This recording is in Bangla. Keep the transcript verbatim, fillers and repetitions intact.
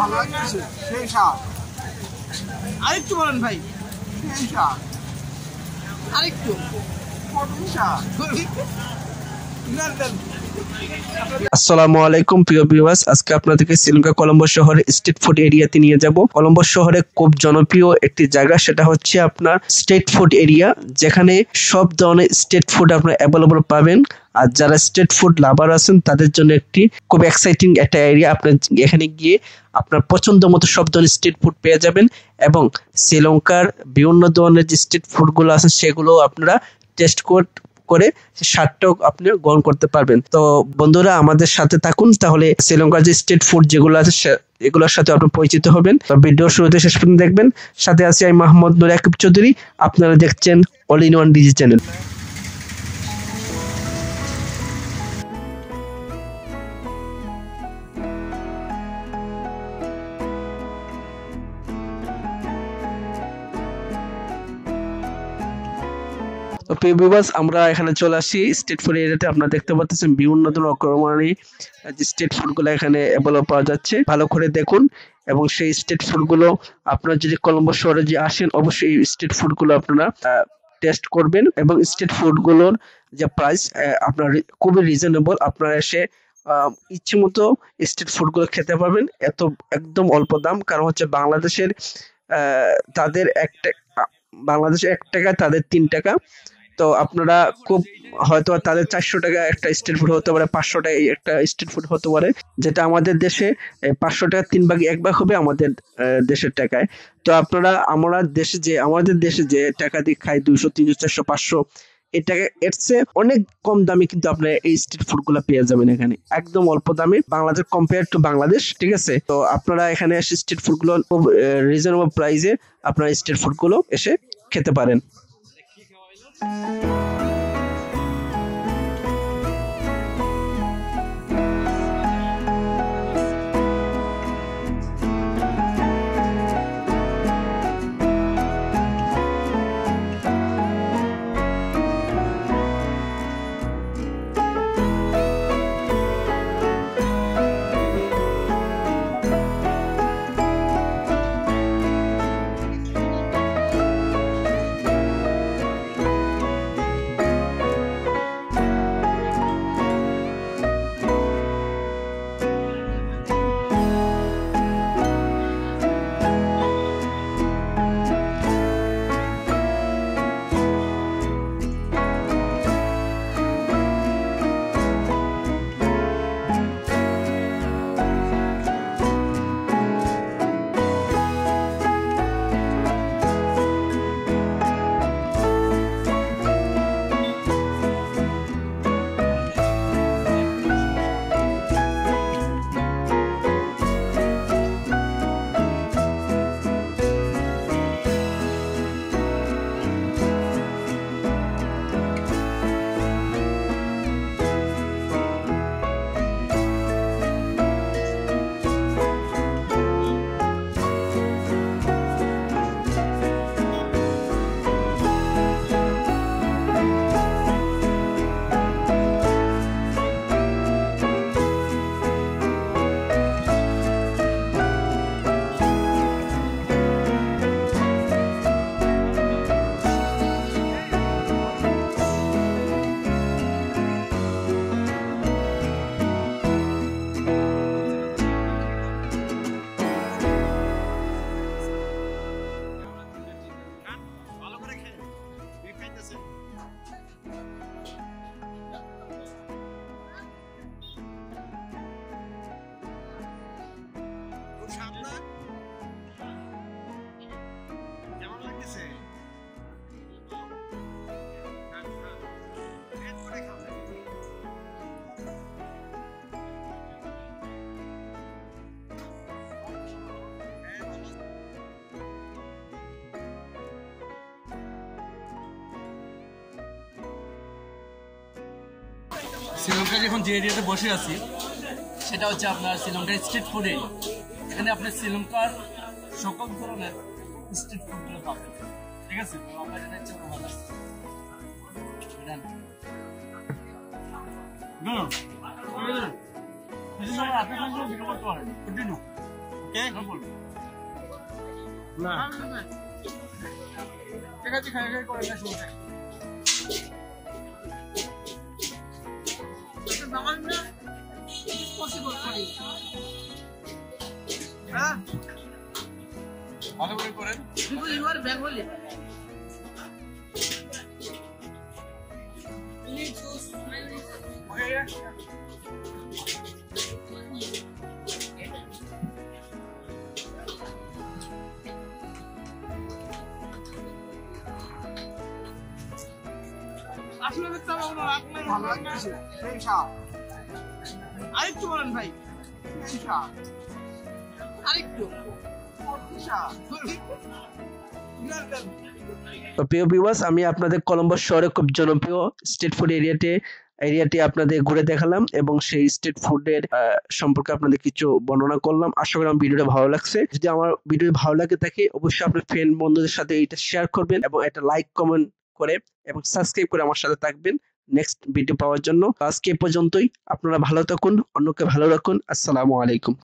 ভালো লাগছে সেই স্বাদ। আরেকটু বলেন ভাই। সেই স্বাদ আরেকটু আসসালামু আলাইকুম প্রিয় ভিউয়ার্স, আজকে আপনাদেরকে শ্রীলঙ্কা কলম্বো শহরে স্ট্রিট ফুড এরিয়াতে নিয়ে যাব। কলম্বো শহরে খুব জনপ্রিয় একটি জায়গা, সেটা হচ্ছে আপনার স্ট্রিট ফুড এরিয়া, যেখানে সব ধরনের স্ট্রিট ফুড আপনারা অ্যাভেলেবল পাবেন। আর যারা স্ট্রিট ফুড লাভার আছেন তাদের জন্য একটি খুব এক্সাইটিং একটা এরিয়া। আপনার এখানে গিয়ে আপনার পছন্দ মতো সব ধরনের স্ট্রিট ফুড পেয়ে যাবেন এবং শ্রীলঙ্কার বিভিন্ন ধরনের যে স্ট্রিট ফুডগুলো আছে সেগুলো আপনারা টেস্ট করে স্বাদটাও আপনি গ্রহণ করতে পারবেন। তো বন্ধুরা আমাদের সাথে থাকুন, তাহলে শ্রীলঙ্কার যে স্ট্রিট ফুড যেগুলো আছে এগুলোর সাথে আপনি পরিচিত হবেন। ভিডিও শুরুতে শেষ পর্যন্ত দেখবেন। সাথে আছি আমি মোহাম্মদ নুর আকিব চৌধুরী, আপনারা দেখছেন all in one digi channel. আমরা এখানে চলে আসি স্ট্রিট ফুড এরিয়াতে। আপনারা দেখতে পাচ্ছেন বিভিন্ন ধরনের যে স্ট্রিট ফুড গুলো এখানে অ্যাভেলেবল পাওয়া যাচ্ছে। ভালো করে দেখুন এবং সেই স্ট্রিট ফুড গুলো আপনারা যদি কলম্বো শহরে যে আসেন অবশ্যই স্ট্রিট ফুড গুলো আপনারা টেস্ট করবেন এবং স্ট্রিট ফুড গুলোর যে প্রাইস আপনার খুবই রিজনেবল। আপনারা এসে ইচ্ছে মতো স্ট্রিট ফুড গুলো খেতে পারবেন, এত একদম অল্প দাম। কারণ হচ্ছে বাংলাদেশের তাদের একটা বাংলাদেশে এক টাকা তাদের তিন টাকা। তো আপনারা খুব হয়তো তাদের চারশো টাকা একটা স্ট্রিট ফুড হতে পারে, পাঁচশো টাকা একটা স্ট্রিট ফুড হতে পারে, যেটা আমাদের দেশে পাঁচশো টাকা তিন ভাগ এক ভাগ হবে আমাদের দেশের টাকায়। তো আপনারা আমরা দেশে যে আমাদের দেশে যে টাকা দিয়ে খাই দুইশো তিনশো চারশো পাঁচশো, এই টাকা এর চেয়ে অনেক কম দামে কিন্তু আপনারা এই স্ট্রিট ফুড গুলো পেয়ে যাবেন এখানে, একদম অল্প দামে, বাংলাদেশ কম্পেয়ার টু বাংলাদেশ। ঠিক আছে, তো আপনারা এখানে এসে স্ট্রিট ফুড গুলো খুব রিজনেবল প্রাইসে আপনারা স্ট্রিট ফুড গুলো এসে খেতে পারেন। শ্রীলঙ্কার এখন যে এরিয়াতে বসে আছি সেটা হচ্ছে আপনার শ্রীলঙ্কার স্ট্রিট ফুড এরিয়া। এখানে আপনি শ্রীলঙ্কার সকল ধরনের স্ট্রিট ফুডগুলো পাবেন। ঠিক আছে, আমরা এটা হচ্ছে ভালো আপনি ভিডিও করতে পারেন কন্টিনিউ। ওকে না ঠিক আছে খাই খাই করে না শুরু থেকে হ্যাঁ ভালো করে করেন You are Bengali. Okay yeah. আসলে দেখতে হবে ওরা আপনার ভালো লাগছে সেই স্বাদ আরেকটু বলেন ভাই সেই স্বাদ আরেকটু স্বাদ তো প্রিয় ভিউয়ার্স, আমি আপনাদের কলম্বো শহরে খুব জনপ্রিয় স্ট্রিট ফুড এরিয়াতে এরিয়াটি আপনাদের ঘুরে দেখালাম এবং সেই স্ট্রিট ফুডের সম্পর্কে আপনাদের কিছু বর্ণনা করলাম। আশা করি আমার ভিডিওটা ভালো লাগছে। যদি আমার ভিডিও ভালো লাগে থাকে অবশ্যই আপনার ফ্রেন্ড বন্ধুদের সাথে এটা শেয়ার করবেন এবং এটা লাইক কমেন্ট করে এবং সাবস্ক্রাইব করে আমার সাথে থাকবেন নেক্সট ভিডিও পাওয়ার জন্য। আজকে এ পর্যন্তই। আপনারা ভালো থাকুন, অন্যকে ভালো রাখুন। আসসালামু আলাইকুম।